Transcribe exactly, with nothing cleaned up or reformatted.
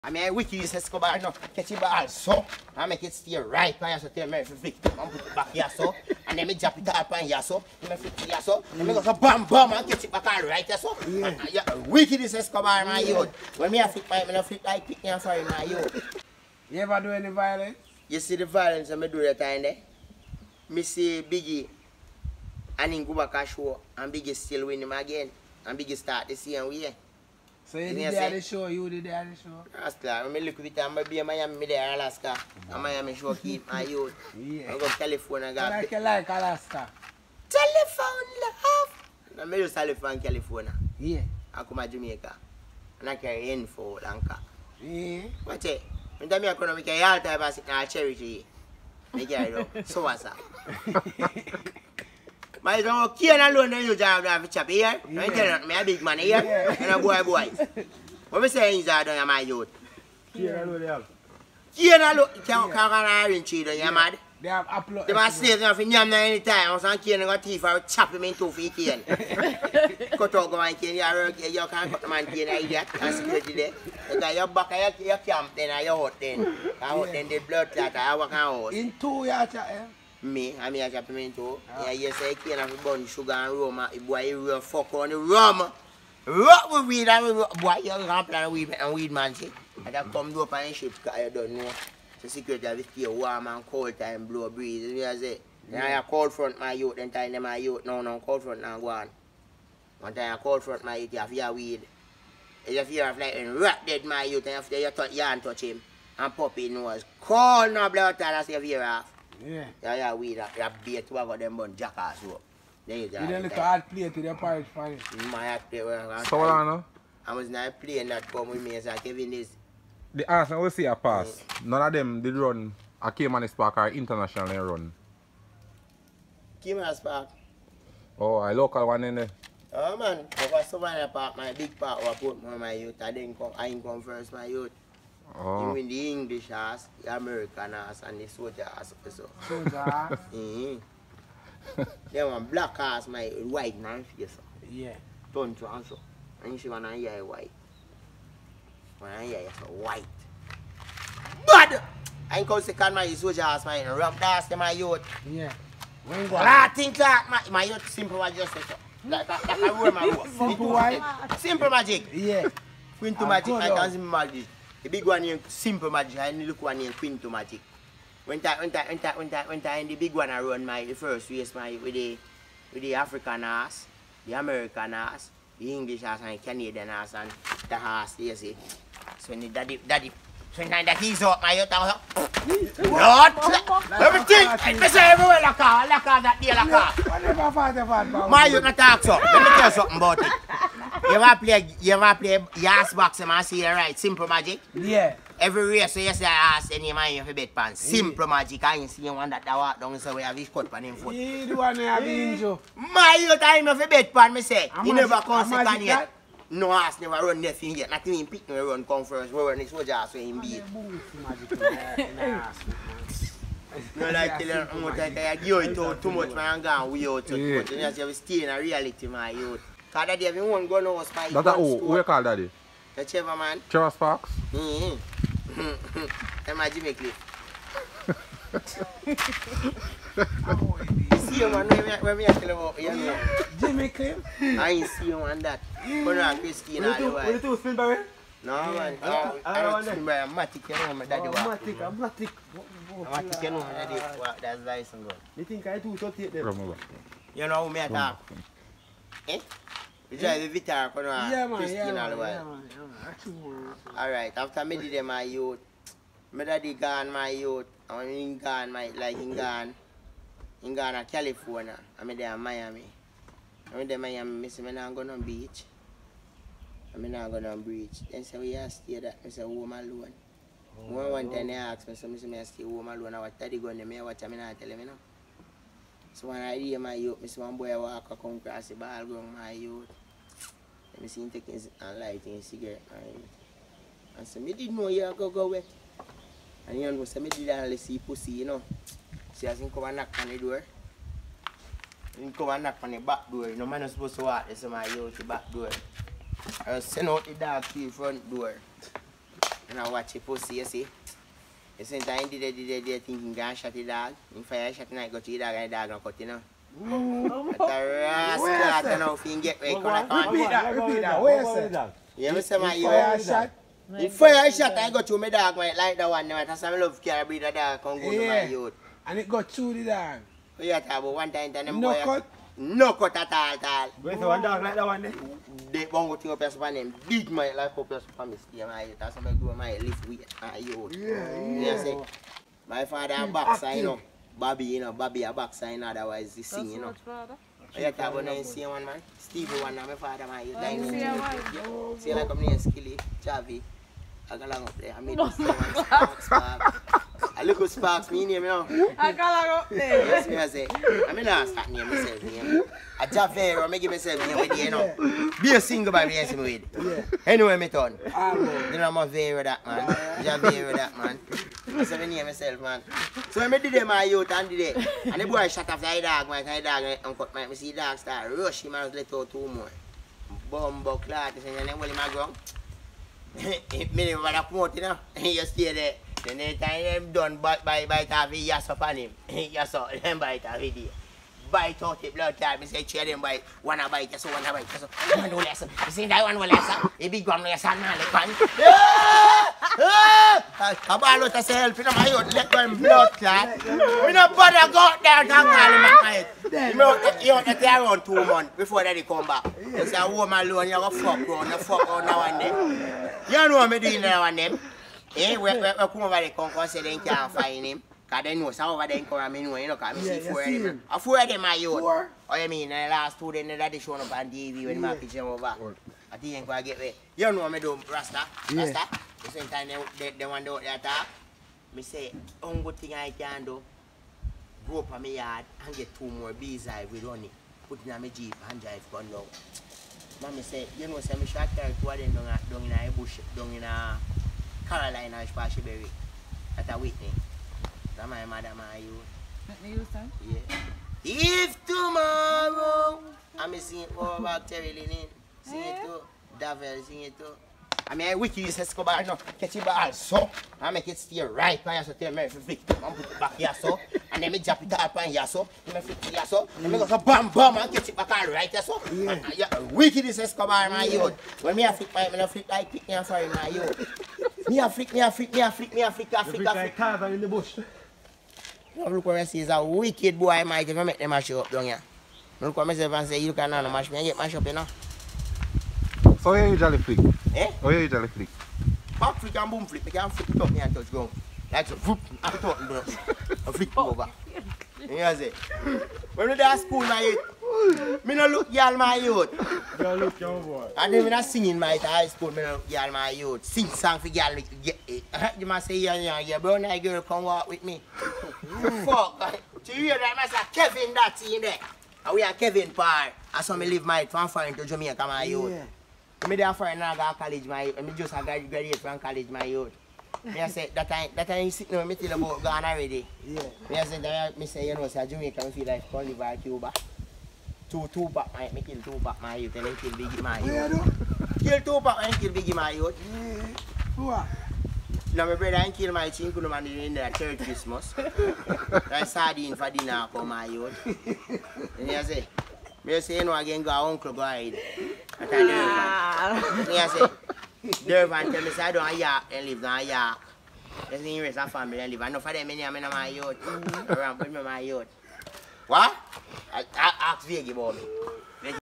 I mean, I wicked is Escobar no catch it ball so I make it stay right by so tell me victim and put it back here so and then me drop it up on here so me flip it here so and me go so bam bam and catch it back all right here so yeah. And, uh, yeah, wicked is Escobar my youth. When me a flip my me no flip like pick me and sorry my youth. You ever do any violence? You see the violence I me do that time there? Me see Biggie and him go back a show and Biggie still win him again and Biggie start the same way. So you did there the show, you did there the show? That's clear. When I look at it, I'm in Miami, me there Alaska. And Miami show keep my youth. Yeah. I go telephone and got... Like you like Alaska? Telephone love! And I use telephone California. Yeah. I come to Jamaica. And I carry info, Lanka. Yeah. Watch it. When I come to Jamaica, all time I sit in a cherry tree. I carry it up. So what's that? My son Kane alone then you job have a chap here. Yeah. I tell you, me a big man here. Yeah. And a boy boy. What me say is that down my youth? Kane alone they have. Kane alone can't can't orange tree down you mad? They have upload. They must slave enough in yam any time. Once Kane got teeth I will chop him in two for Kane. Cut out go and Kane, you work you can't cut the man Kane idiot and security there. You got your back and your camp then and your hut then. And hut then the blood clot I work and house. In two years eh? Me, I mean, I chop him into. Yeah, yes, I can't have a bun, sugar and rum. Boy, you real fuck on the rum. Rock with weed and with boy, you can't plan weed and weed man, see. And that come up on the ship because you don't know. So security have to stay warm and cold time, blow breeze. You know what I say? Now I cold front my youth, then time them my youth. No, no, cold front now go on. One time I cold front my youth, you have your weed. You have your like and rat dead my youth, and after you touch, you can't touch him. And pop his nose. Cold no blood, that's your fear off. Yeah. Yeah, yeah, we that that bait to got them bun jackass up. There you go. You didn't look hard play to the pirate fire. My hard play where So what I I was not playing that come with me as I Kevin is. The Arsenal will see a pass. Mm. None of them did run a Cayman Park or international run. Cayman Park. Oh, a local one in there. Oh man, over Savannah Park, my big park I put on my youth. I didn't come I didn't come first my youth. Oh. Even the English ass, the American ass, and the soldier ass. So. Soldier ass? Mm-hmm. They want black ass, my white man face. Yeah. Turn to answer. And you see one eye white. One eye is white. But I ain't come second my soldier ass, my rub dance to my youth. Yeah. When go I think like my, my youth simple magic. Like, like, like I wear my robe. Simple white? Simple magic. Yeah. Quinto magic, I can see magic. The big one named Simple Magic and the little one named Quinto Magic. When I when I when I when I when I the big one I run my the first race my with the with the African ass, the American ass, the English ass and the Canadian ass and the ass you see. So when the daddy daddy so when that he's out my youth what? Everything I say everywhere like car, like car that day like car. Whatever fight the fight. My youth not talk so. Let me tell you something about it. You ever play, you ever play Yas boxing and see it right? Simple Magic? Yeah. Every race, so you say I ask any man you bet pan. Simple yeah. Magic, I ain't see one that that walk down so we have his cut pan him foot. Yeah, the one that have injured. My you time you bet pan, me say. A He magic, never come second magic yet. that? No ass never run nothing yet. Not even pick me run come first. We run his soldier so him beat. No like tell you how much I give it out too much man gone we out too much. You just stay in a reality my youth. Cause that day everyone go now spy. That's who who you call daddy? The Trevor man. Trevor Sparks? Mm-hmm. Am I Jimmy Cliff? See you man, when we are telling about you Jimmy Cliff? I ain't see you on that. Come on, Christine all the while. What you spin by? No man, I don't spin by a Matic, you know my daddy walk. Matic, a Matic. Matic, you know my daddy walk, that's license gun. You think I do thirty-eight them? Remember. You know how me attack? Eh? You drive the Vitar, you know, yeah, man, Christine yeah, all the man, while. yeah, man. Alright, after me did my youth, my daddy gone my youth, and he gone my, like he gone, he gone to California, and me there in Miami. And when they Miami, I say, I'm not going to beach. I'm not going to beach. Then say, we have to stay that, I say, home alone. Oh, one, one time they asked me, so I say, I stay home alone, I was daddy going to me, watch me not tell him, you know. So when I hear my youth, I see one boy walk come across the ball ground my youth. Let me see him taking and lighting a cigarette. And so I didn't know you go go away. And you know, so I did only see pussy, you know. See as he come and knock on the door. He come and knock on the back door. You know, man not supposed to walk this my youth the back door. I was send out the dog to the front door. And I watch it pussy, you see. The same time, did they, did they, they thinking, gonna shot the dog. In fire shot tonight, go to the dog and the dog don't cut, you know. That's a rascal, you know, if you can get where you come. Repeat that, repeat that. Where you say? Yeah, me say my you. Fire shot. In fire shot, I go to my dog, man, like that one, man. That's why I love carry breed the dog, come go to my youth. And it got through the dog. What you talk about one time, then them No boy. cut. No cut at all, at all. Wait, so one dog like that one there? They won't go to your person for them. Big man, like up your family, my youth. That's why I go my lift weight, my youth. Yeah, You know, say, my father a boxer, you know. Bobby, you know, Bobby a boxer, you know, otherwise he sing, you know. Father. You talk about the same one, man. Stevie one, my father, my youth. Oh, you see a one? See, like I'm near Skilly, Javi. I go along up there. I made this one, Sparks, Sparks. I look at Sparks, me name, you know. I got up there. Yes, me I say. I mean, I start name myself name. I Javero, I give myself name with you, you know. Be a single by yes, me with. Yeah. Anyway, me turn. Ah, no. Then I'm a Vero that man. Javero that man. I say me name myself, man. So I did my youth and did it. And the boy shot off the dog, man. The dog and cut my. Me see the dog start rush him and let out two more. Bumbo clot. And then when him a ground. Me never want to come out, you know. He just stay there. Then the time them done bite bite bite off his yass up on him. Yass up, them bite off his there. Bite out the blood clot. Me say three of them bite. One a bite, so one a bite, so one will less. You see that one will less. The big one will less and man like one. A ball out of self, you know, my youth, let go him blood clot. Me no bother go out there and call him at my head. You out there around two months before they come back. You say, home alone, you go fuck around, you fuck around now and then. You know what me doing now and then? Eh, we, we, we come over there, come and say they can't find him. Because they know, some over there come and me know, you know, because I see four of them. I four of them are youth. Four? Oh, you mean, the last two, then they showing up on T V when I pitch them over. I think I'm going to get away. You know what me do, Rasta? Rasta? The same time they, they, they want to do that talk. Me say, one good thing I can do, go up on my yard and get two more bees I will run it. Put it in my Jeep and drive gun down. Mommy say, you know, say, I should carry two of them down, down in a bush, down in a Carolina and Spashiberry. That's a Whitney. That's my mother, my you. Let me use that. Yeah. If tomorrow, I'm singing over back Terry Linen. Sing it too. Davel, sing it too. I mean, I wiki is Escobar now. Catch it ball so. I make it stay right. I so tell me if you flick it and put it back here so. And then me drop it up on here so. Then me flick it here so. Then me go so bam bam and catch it back all right here so. Yeah. And, yeah, wicked is Escobar, my youth. When me a flick my, me a flick like pick me and sorry, my youth. Me a flick, me a flick, me a flick, me a flick, a flick, a flick. Carver in the bush. Look what I see is a wicked boy, I might if I make them mash up down here. Look what myself and say, you can now mash me and get mash up, you know. So how you usually flick? Eh? How you usually flick? Back flick and boom flick, I can flick it up me and touch ground. Like so, whoop, and put out the and flick it over. You know say? When we do school, my youth, me no look y'all my youth. Girl, look, young boy. And then when I sing in my high school, me no look y'all my youth. Sing song for y'all. You must say, yeah, yeah, yeah, brown eye girl, come walk with me. Fuck. To hear that, I say, Kevin, that's in there. And we are Kevin Parr. I saw me leave my from foreign to Jamaica, my youth. Yeah. Me there foreign now go to college, my youth. Me just graduate from college, my youth. Me I say, that time, that time you sit now, me tell about gone already. Yeah. Me I say, that, me say, you know, say Jamaica, me feel like come live at Cuba. Two, two pack, my, me kill two pack, my youth, and then kill Biggie, my Where youth. do? Kill two pack and kill Biggie, my youth. Yeah. What? Now my brother and kill my chin could man in the third Christmas. I sardine for dinner for my youth. And he say, me say you know again go uncle go hide. I tell Durban. Me say, Durban tell me say I don't York and live down York. There's the rest of family and live. And no for them many I'm in my youth. Around with me my youth. What? I, I ask Veggie about me.